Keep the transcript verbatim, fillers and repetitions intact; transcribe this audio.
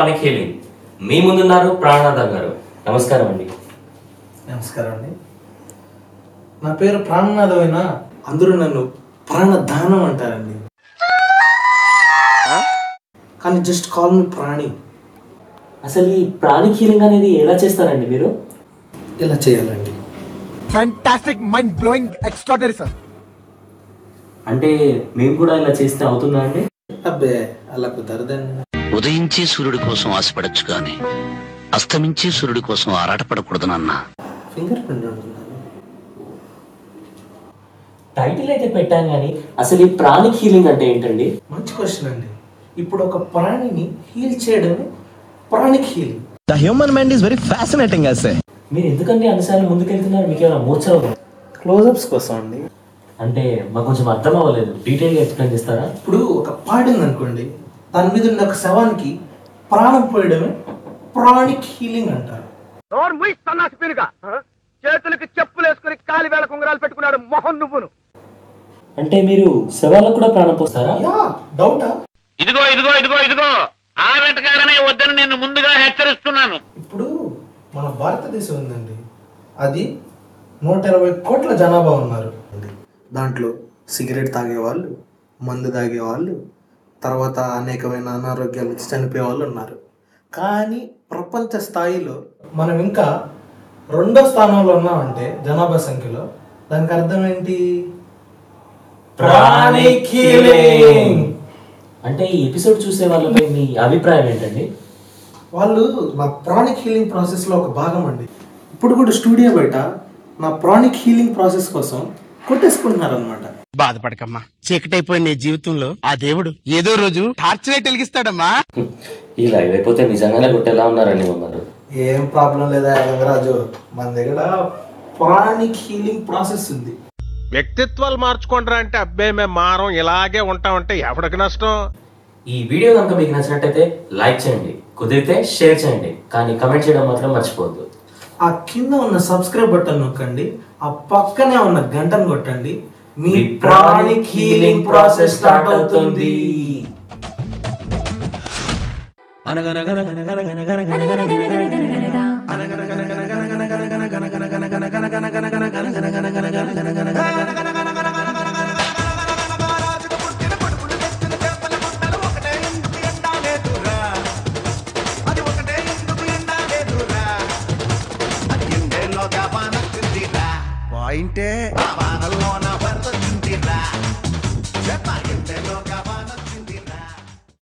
ప్రానిక్ healing. మీ ముందున్నారు ప్రాణనాథం గారు. నమస్కారం అండి. నమస్కారం అండి. నా పేరు ప్రాణనాథం అయినా అందరూ నన్ను ప్రాణదానం అంటారండి. కానీ జస్ట్ కాల్ మీ ప్రాణి. అసలు ఈ ప్రానిక్ హీలింగ్ అనేది ఎలా చేస్తారండి మీరు? ఇలా చేయాలండి. Fantastic, mind blowing, extraordinary sir. అంటే మేము కూడా ఇలా చేస్తే అవుతుందా అండి? అబ్బే అలా కుదరదండి. ఉదయించే సూర్యుడి కోసం ఆశపడచ్చు కానీ అస్తమించే సూర్యుడి కోసం ఆరాటపడకూడదు నాన్న. ఫింగర్ ప్రింట్ ఉంటుందండి. టైటిల్ అయితే పెట్టాను కానీ అసలు ఈ ప్రానిక్ హీలింగ్ అంటే ఏంటండి? మంచి క్వశ్చన్ అండి. ఇప్పుడు ఒక ప్రాణిని హీల్ చేయడమే pranic healing. The human mind is very fascinating, I say. మీరు ఎందుకండి అన్నిసార్లు ముందుకెళ్తున్నారు? మీకు ఏమైనా మూర్ఛ అవుతుంది? క్లోజప్స్ కోసం అండి. అంటే మాకు కొంచెం అర్థం అవ్వలేదు, డీటెయిల్గా ఎక్స్ప్లెయిన్ చేస్తారా? ఇప్పుడు ఒక పాడింది అనుకోండి, దాని మీద ఉన్న ఒక శవానికి ప్రాణం పోయడమే ప్రాణిక్ హీలింగ్ అంటారు. చేతులకి చెప్పులు వేసుకుని కాలి వేళ కుంగరాలు పెట్టుకున్నాడు మొహం నువ్వును. అంటే మీరు శవాలకు కూడా ప్రాణం పోస్తారా? యా, డౌటా? ఇదిగో ఇదిగో ఇదిగో ఇదిగో ఆ వెంటకాడనే వద్దని నేను ముందుగా హెచ్చరిస్తున్నాను. ఇప్పుడు మన భారతదేశం ఉందండి, అది నూట ఇరవై కోట్ల జనాభా ఉన్నారు. దాంట్లో సిగరెట్ తాగేవాళ్ళు, మందు తాగేవాళ్ళు, తర్వాత అనేకమైన అనారోగ్యాలు వచ్చి చనిపోయే వాళ్ళు ఉన్నారు. కానీ ప్రపంచ స్థాయిలో మనం ఇంకా రెండో స్థానంలో ఉన్నామంటే జనాభా సంఖ్యలో, దానికి అర్థం ఏంటి? Pranic healing. అంటే ఈ ఎపిసోడ్ చూసే వాళ్ళపై మీ అభిప్రాయం ఏంటండి? వాళ్ళు నా ప్రాణిక్ హీలింగ్ ప్రాసెస్లో ఒక భాగం అండి. ఇప్పుడు కూడా స్టూడియో బయట నా ప్రాణిక్ హీలింగ్ ప్రాసెస్ కోసం కొట్టేసుకుంటున్నారు అనమాట. బాధపడకమ్మా, చీకటైపోయిన నీ జీవితంలో ఆ దేవుడు ఏదో రోజు టార్చ్ లైట్ వెలిగిస్తాడమ్మా. ఈ లైవ్ అయిపోతే నిజంగానే కొట్టేలా ఉన్నారండి మమ్మల్ని. ఏం ప్రాబ్లం లేదా రంగరాజు, మన దగ్గర ప్రాణిక్ హీలింగ్ ప్రాసెస్ ఉంది. వ్యక్తిత్వాలు మార్చుకుంటారా అంటే అబ్బే మేము మారం ఇలాగే ఉంటామంటే ఎవరికి నష్టం? ఈ వీడియో కనుక మీకు నచ్చినట్టయితే లైక్ చేయండి, కుదిరితే షేర్ చేయండి, కానీ కమెంట్ చేయడం మాత్రం మర్చిపోవద్దు. ఆ కింద ఉన్న సబ్స్క్రైబ్ బటన్ నొక్కండి, ఆ పక్కనే ఉన్న గంటను కొట్టండి. మీ ప్రాణిక్ హీలింగ్ ప్రాసెస్ స్టార్ట్ అవుతుంది. పాయింటే